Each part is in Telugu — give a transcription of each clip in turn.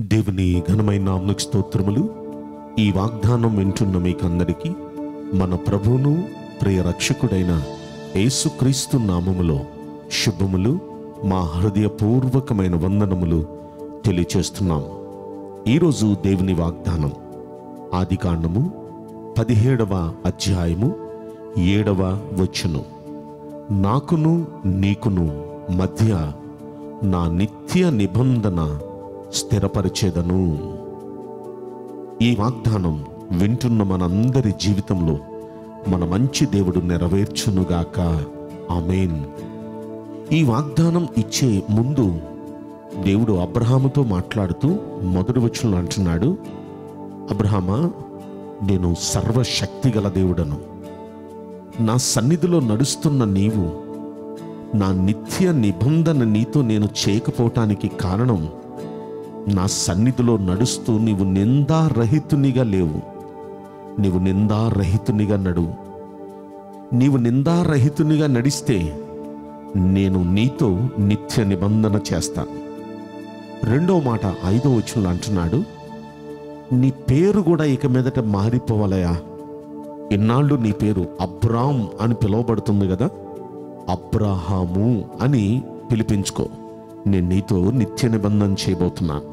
దేవుని ఘనమైన నామమునకు స్తోత్రములు. ఈ వాగ్దానం వింటున్న మీకందరికీ మన ప్రభువును ప్రియ రక్షకుడైన యేసుక్రీస్తు నామములో శుభములు, మా హృదయపూర్వకమైన వందనములు తెలియచేస్తున్నాం. ఈరోజు దేవుని వాగ్దానం ఆదికాండము 17వ అధ్యాయము 7వ వచనం. నాకును నీకును మధ్య నా నిత్య నిబంధన స్థిరపరిచేదను. ఈ వాగ్దానం వింటున్న మనందరి జీవితంలో మన మంచి దేవుడు నెరవేర్చునుగాక. ఆమేన్. ఈ వాగ్దానం ఇచ్చే ముందు దేవుడు అబ్రహాముతో మాట్లాడుతూ మొదటి వచనంలో అంటున్నాడు, అబ్రహామా, నేను సర్వశక్తిగల దేవుడను. నా సన్నిధిలో నడుస్తున్న నీవు నా నిత్య నిబంధన నీతో నేను చేయకపోవటానికి కారణం, నా సన్నిధిలో నడుస్తూ నీవు నిందారహితునిగా లేవు. నీవు నిందారహితునిగా నడువు. నీవు నిందారహితునిగా నడిస్తే నేను నీతో నిత్య నిబంధన చేస్తాను. రెండో మాట 5వ వచనంలో అంటున్నాడు, నీ పేరు కూడా ఇక మీదట మారిపోవాలయా. ఇన్నాళ్ళు నీ పేరు అబ్రాం అని పిలువబడుతుంది కదా, అబ్రహాము అని పిలిపించుకో. నేను నీతో నిత్య నిబంధన చేయబోతున్నాను.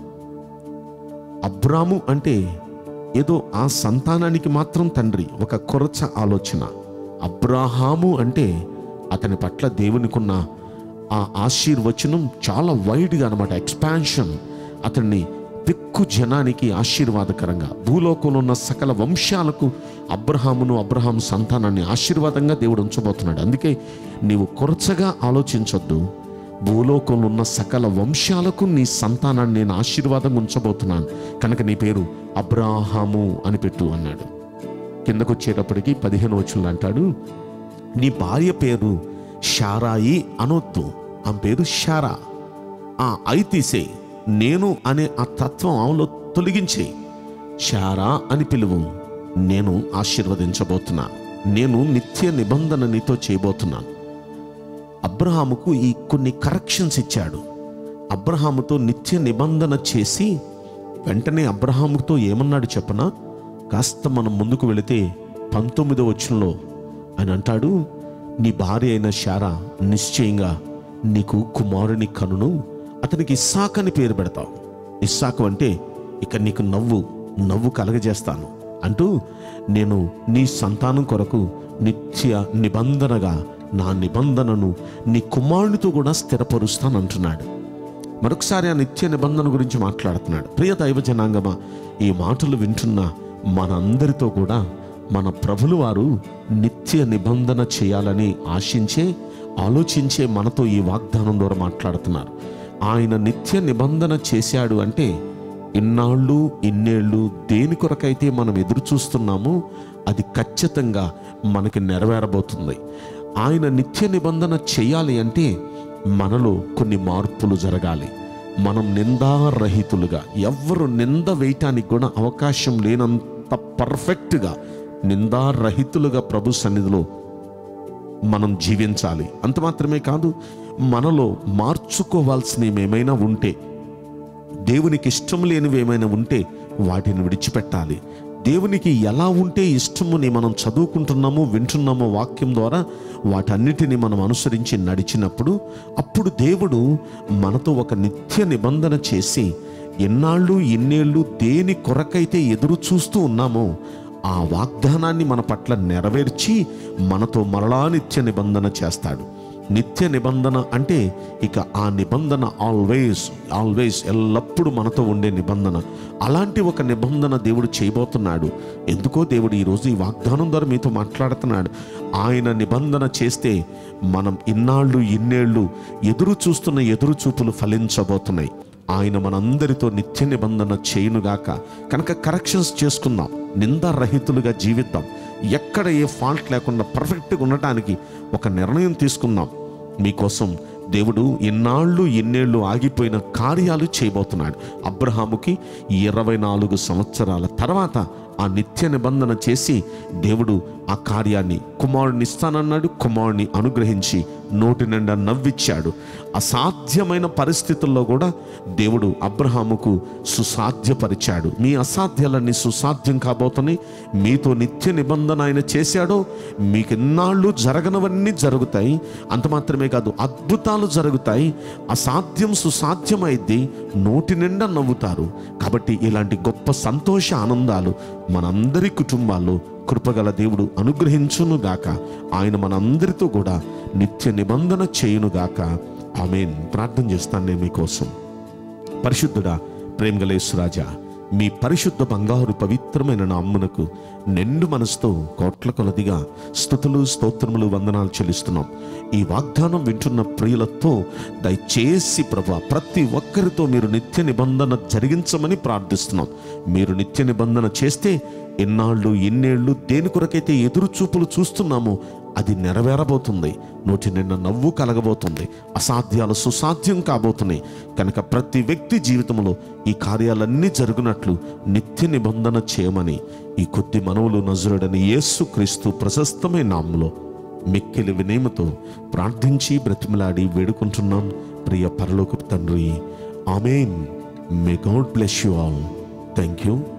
అబ్రాము అంటే ఏదో ఆ సంతానానికి మాత్రం తండ్రి, ఒక కొరచ ఆలోచన. అబ్రహాము అంటే అతని పట్ల దేవునికున్న ఆ ఆశీర్వచనం చాలా వైడ్గా అనమాట, ఎక్స్పాన్షన్. అతన్ని దిక్కు జనానికి ఆశీర్వాదకరంగా, భూలోకంలో ఉన్న సకల వంశాలకు అబ్రహాం సంతానాన్ని ఆశీర్వాదంగా దేవుడు ఉంచబోతున్నాడు. అందుకే నీవు కొరచగా ఆలోచించొద్దు. భూలోకంలో ఉన్న సకల వంశాలకు నీ సంతానాన్ని నేను ఆశీర్వాదంగా ఉంచబోతున్నాను, కనుక నీ పేరు అబ్రాహాము అని పెట్టు అన్నాడు. కిందకు వచ్చేటప్పటికి 15వ వచనంలో అంటాడు, నీ భార్య పేరు షారాయి అనొద్దు, ఆమె పేరు షారా. ఐ తీసే, నేను అనే ఆ తత్వం ఆమెలో తొలగించే, షారా అని పిలువు. నేను ఆశీర్వదించబోతున్నాను. నేను నిత్య నిబంధన నీతో చేయబోతున్నాను. అబ్రహాముకు ఈ కొన్ని కరెక్షన్స్ ఇచ్చాడు. అబ్రహాముతో నిత్య నిబంధన చేసి వెంటనే అబ్రహాముతో ఏమన్నాడు చెప్పనా? కాస్త మనం ముందుకు వెళితే 19వ వచనంలో ఆయన అంటాడు, నీ భార్య అయిన షారా నిశ్చయంగా నీకు కుమారుని కనును, అతనికి ఇస్సాకు అని పేరు పెడతావు. ఇస్సాకు అంటే ఇక నీకు నవ్వు కలగజేస్తాను అంటూ, నేను నీ సంతానం కొరకు నిత్య నిబంధనగా నా నిబంధనను నీ కుమారునితో కూడా స్థిరపరుస్తాను అంటున్నాడు. మరొకసారి ఆ నిత్య నిబంధన గురించి మాట్లాడుతున్నాడు. ప్రియ దైవ జనాంగమా, ఈ మాటలు వింటున్న మనందరితో కూడా మన ప్రభులు వారు నిత్య నిబంధన చేయాలని ఆలోచించే మనతో ఈ వాగ్దానం ద్వారా మాట్లాడుతున్నారు. ఆయన నిత్య నిబంధన చేశాడు అంటే ఇన్నేళ్ళు దేని కొరకైతే మనం ఎదురు చూస్తున్నామో అది ఖచ్చితంగా మనకి నెరవేరబోతుంది. ఆయన నిత్య నిబంధన చేయాలి అంటే మనలో కొన్ని మార్పులు జరగాలి. మనం నిందారహితులుగా, ఎవ్వరు నింద వేయటానికి కూడా అవకాశం లేనంత పర్ఫెక్ట్గా నిందారహితులుగా ప్రభు సన్నిధిలో మనం జీవించాలి. అంత మాత్రమే కాదు, మనలో మార్చుకోవాల్సినవి ఏమైనా ఉంటే, దేవునికి ఇష్టం లేనివి ఏమైనా ఉంటే వాటిని విడిచిపెట్టాలి. దేవునికి ఎలా ఉంటే ఇష్టముని మనం చదువుకుంటున్నామో వింటున్నామో వాక్యం ద్వారా వాటన్నిటిని మనం అనుసరించి నడిచినప్పుడు అప్పుడు దేవుడు మనతో ఒక నిత్య నిబంధన చేసి ఇన్నేళ్ళు దేని కొరకైతే ఎదురు చూస్తూ ఉన్నామో ఆ వాగ్దానాన్ని మన పట్ల నెరవేర్చి మనతో మరలా నిత్య నిబంధన చేస్తాడు. నిత్య నిబంధన అంటే ఇక ఆ నిబంధన ఆల్వేస్ ఎల్లప్పుడూ మనతో ఉండే నిబంధన. అలాంటి ఒక నిబంధన దేవుడు చేయబోతున్నాడు. ఎందుకో దేవుడు ఈరోజు ఈ వాగ్దానం ద్వారా మీతో మాట్లాడుతున్నాడు. ఆయన నిబంధన చేస్తే మనం ఇన్నేళ్ళు ఎదురు చూస్తున్న ఎదురు చూపులు ఫలించబోతున్నాయి. ఆయన మనందరితో నిత్య నిబంధన చేయునుగాక. కనుక కరెక్షన్స్ చేసుకుందాం, నిందారహితులుగా జీవిద్దాం. ఎక్కడ ఏ ఫాల్ట్ లేకుండా పర్ఫెక్ట్గా ఉండటానికి ఒక నిర్ణయం తీసుకుందాం. మీకోసం దేవుడు ఇన్నేళ్ళు ఆగిపోయిన కార్యాలు చేయబోతున్నాడు. అబ్రహాముకి 24 సంవత్సరాల తర్వాత ఆ నిత్య నిబంధన చేసి దేవుడు ఆ కార్యాన్ని కుమారుడిని ఇస్తానన్నాడు. కుమారుడిని అనుగ్రహించి నోటి నిండా నవ్విచ్చాడు. అసాధ్యమైన పరిస్థితుల్లో కూడా దేవుడు అబ్రహాముకు సుసాధ్యపరిచాడు. మీ అసాధ్యాలన్నీ సుసాధ్యం కాబోతున్నాయి. మీతో నిత్య నిబంధన ఆయన చేశాడో మీకు ఎన్నాళ్ళు జరగనవన్నీ జరుగుతాయి. అంత మాత్రమే కాదు, అద్భుతాలు జరుగుతాయి. అసాధ్యం సుసాధ్యమైద్ది. నోటి నిండా నవ్వుతారు. కాబట్టి ఇలాంటి గొప్ప సంతోష ఆనందాలు మనందరి కుటుంబాల్లో కృపగల దేవుడు అనుగ్రహించునుగాక. ఆయన మనందరితో కూడా నిత్య నిబంధన చేయునుగాక. ఆమేన్. ప్రార్థన చేస్తాను నేను మీకోసం. పరిశుద్ధుడా, ప్రేమగల యేసురాజా, మీ పరిశుద్ధ బంగారు పవిత్రమైన నామమునకు నిండు మనసుతో కోట్ల కొలదిగా స్తుతులు స్తోత్రములు వందనాలు చెల్లిస్తున్నాం. ఈ వాగ్దానం వింటున్న ప్రియులతో దయచేసి ప్రభువా ప్రతి ఒక్కరితో మీరు నిత్య నిబంధన జరిగించమని ప్రార్థిస్తున్నాం. మీరు నిత్య నిబంధన చేస్తే ఎన్నాళ్ళు ఎన్నేళ్ళు దేని కొరకైతే ఎదురు చూపులు చూస్తున్నామో అది నెరవేరబోతుంది. నోటి నిండా నవ్వు కలగబోతుంది. అసాధ్యాలు సుసాధ్యం కాబోతున్నాయి. కనుక ప్రతి వ్యక్తి జీవితంలో ఈ కార్యాలన్నీ జరుగునట్లు నిత్య నిబంధన చేయమని ఈ కొద్ది మనవులు నజరుడని యేసుక్రీస్తు ప్రశస్తమైన నామములో మిక్కిలి వినయముతో ప్రార్థించి బ్రతిమలాడి వేడుకుంటున్నాం ప్రియ పరలోకపు తండ్రి. Amen. May God bless you all. Thank you.